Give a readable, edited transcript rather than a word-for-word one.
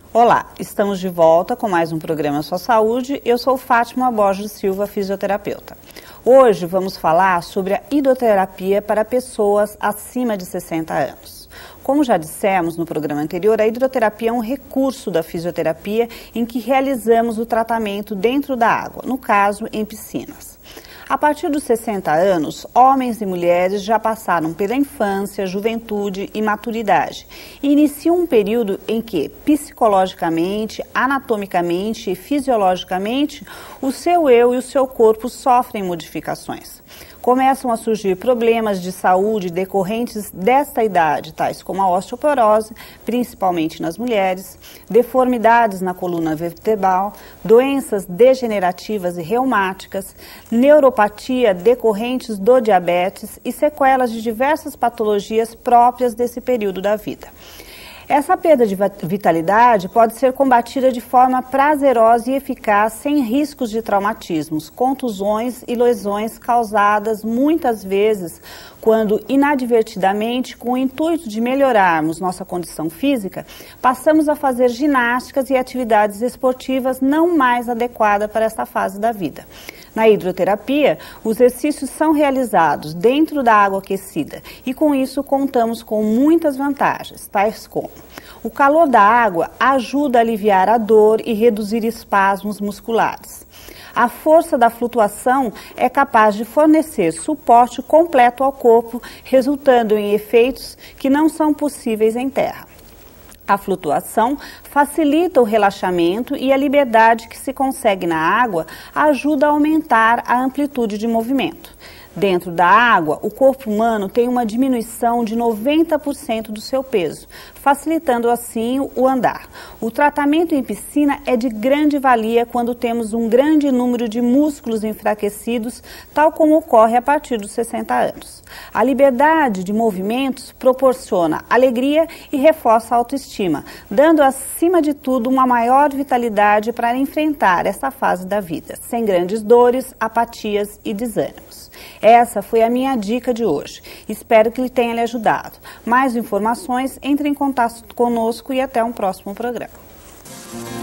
Olá, estamos de volta com mais um programa Sua Saúde. Eu sou Fátima Borges Silva, fisioterapeuta. Hoje vamos falar sobre a hidroterapia para pessoas acima de 60 anos. Como já dissemos no programa anterior, a hidroterapia é um recurso da fisioterapia em que realizamos o tratamento dentro da água, no caso em piscinas. A partir dos 60 anos, homens e mulheres já passaram pela infância, juventude e maturidade e iniciam um período em que, psicologicamente, anatomicamente e fisiologicamente, o seu eu e o seu corpo sofrem modificações. Começam a surgir problemas de saúde decorrentes desta idade, tais como a osteoporose, principalmente nas mulheres, deformidades na coluna vertebral, doenças degenerativas e reumáticas, neuropatia decorrentes do diabetes e sequelas de diversas patologias próprias desse período da vida. Essa perda de vitalidade pode ser combatida de forma prazerosa e eficaz, sem riscos de traumatismos, contusões e lesões causadas muitas vezes quando, inadvertidamente, com o intuito de melhorarmos nossa condição física, passamos a fazer ginásticas e atividades esportivas não mais adequadas para esta fase da vida. Na hidroterapia, os exercícios são realizados dentro da água aquecida e com isso contamos com muitas vantagens, tais como: o calor da água ajuda a aliviar a dor e reduzir espasmos musculares. A força da flutuação é capaz de fornecer suporte completo ao corpo, resultando em efeitos que não são possíveis em terra. A flutuação facilita o relaxamento e a liberdade que se consegue na água ajuda a aumentar a amplitude de movimento. Dentro da água, o corpo humano tem uma diminuição de 90% do seu peso, facilitando assim o andar. O tratamento em piscina é de grande valia quando temos um grande número de músculos enfraquecidos, tal como ocorre a partir dos 60 anos. A liberdade de movimentos proporciona alegria e reforça a autoestima, dando acima de tudo uma maior vitalidade para enfrentar essa fase da vida, sem grandes dores, apatias e desânimos. Essa foi a minha dica de hoje. Espero que ele tenha lhe ajudado. Mais informações, entre em contato conosco e até um próximo programa.